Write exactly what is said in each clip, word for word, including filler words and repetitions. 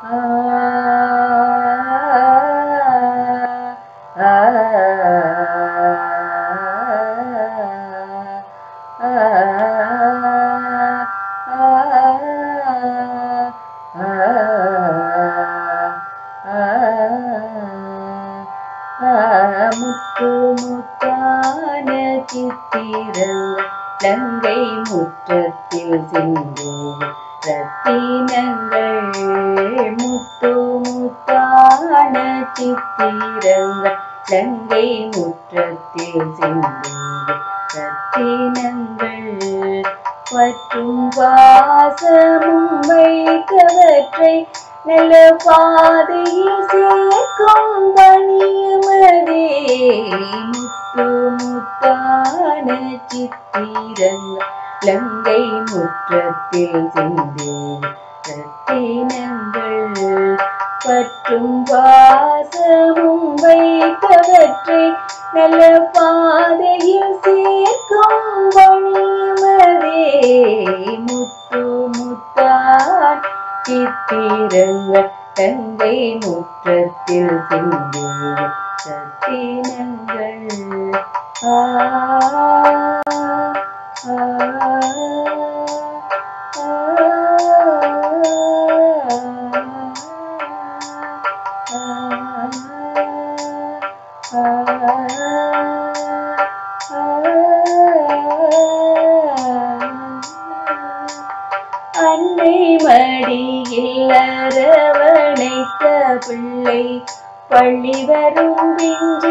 முத்து முத்தான சித்திரங்கள் லங்கை முற்றத்தில் சிந்தும் ரத்தினங்கள். முத்து முத்தான சித்திரங்கள் லங்கை முற்றத்தில் சிந்தும் ரத்தினங்கள். பற்றும் பாசமும் வைத்தவற்றை நல்ல பாதையில் சேர்க்கும் பணியமதே. முத்து முத்தான சித்திரங்கள் லங்கை முற்றத்தில் சிந்தும் ரத்தினங்கள். பற்றும் பாசமும் வைத்தவற்றை நல்ல பாதையில் சேர்க்கும் பணியமதே. முத்து முத்தான் சித்திரங்கள் லங்கை முற்றத்தில் சிந்தும் ரத்தினங்கள். ஆ அன்னை மடியில் அரவணைத்த பிள்ளை பள்ளி வரும் பிஞ்சு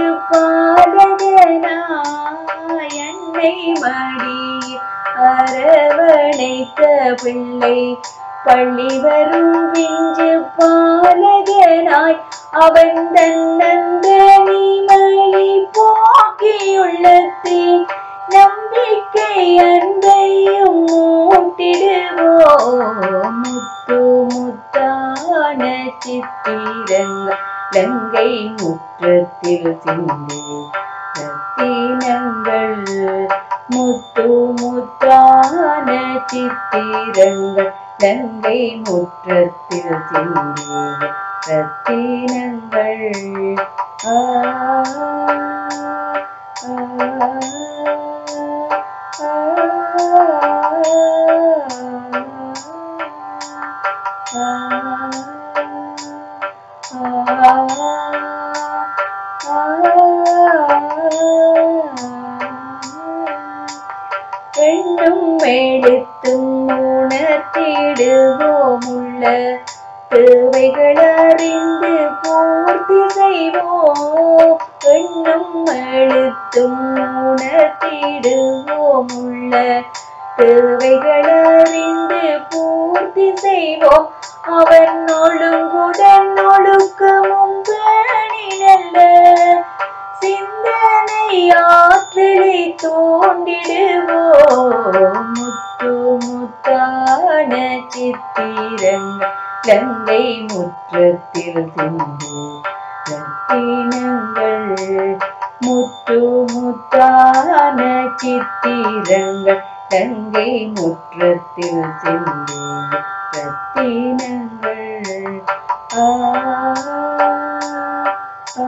பாலகனாய். அன்னை மடியில் அரவணைத்த பிள்ளை பள்ளி வரும் பிஞ்சு பாலகனாய். அவன் தன்னந்தனிமையை போக்கியுள்ளத்தில் நம்பிக்கை அன்பையும் மூட்டிடுவோம். முத்து முத்தான சித்திரங்கள் லங்கை முற்றத்தில் சிந்தும் ரத்தினங்கள். முத்து முத்தான சித்திரங்கள் லங்கை முற்றத்தில் சிந்தும் ரத்தினங்கள். ஆ பெண்ணும் எழுத்தும் உணர்த்திடுவோம். உள்ள தேவைகள் அறிந்து பூர்த்தி செய்வோம். பெண்ணும் எழுத்தும் உணர்த்திடுவோம். உள்ள தேவைகள் அறிந்து பூர்த்தி செய்வோம். அவன் ஒழுங்குடன் ஒழுக்கமும் பேணி நல்ல சிந்தனை ஆற்றலை தோண்டிடுவோம். முத்து முத்தான சித்திரங்கள் லங்கை முற்றத்தில் சிந்தும் ரத்தினங்கள். முத்து முத்தான சித்திரங்கள் லங்கை முற்றத்தில் சிந்தும் ரத்தினங்கள். ஆ ஆ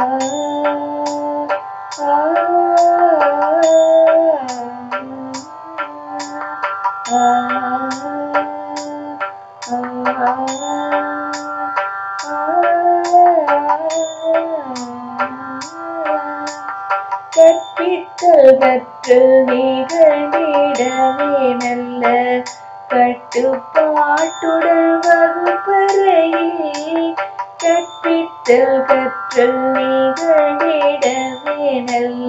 கற்பித்தல் கற்றல் நிகழ்ந்திடவே நல்ல கட்டுப்பாட்டுடன் வகுப்பறையில். கற்பித்தல் கற்றல் நிகழ்ந்திடவே நல்ல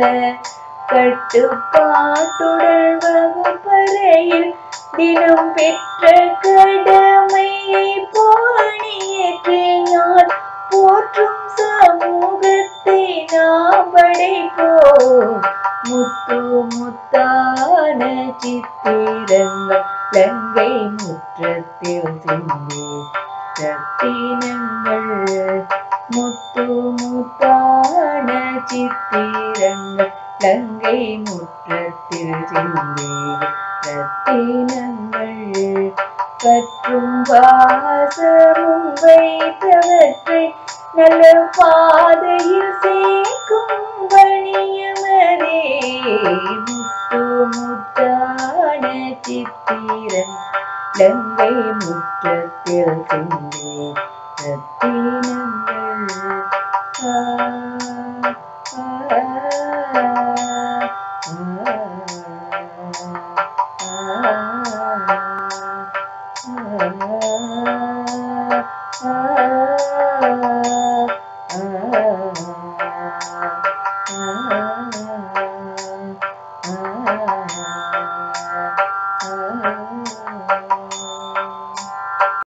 கட்டுப்பாட்டுடன் வகுப்பறையில். தினம் பெற்ற கடமையை போனியேற்றினால் போற்றும் சமூகத்தை நாம் படைப்போம். முத்து முத்தான சித்திரங்கள் லங்கை முற்றத்தில் சிந்தும் ரத்தினங்கள். முத்து முத்தான சித்திரங்கள் லங்கை முற்றத்தில் சிந்தும் ரத்தினங்கள். பற்றும் பாசமும் வைத்தவற்றை நல்ல பாதையில் சேர்க்கும் வணியமரே. முத்து முத்தான சித்திரன் லங்கை முற்றத்தில் சிந்தி ரத்தினங்கள். ஆ ஆ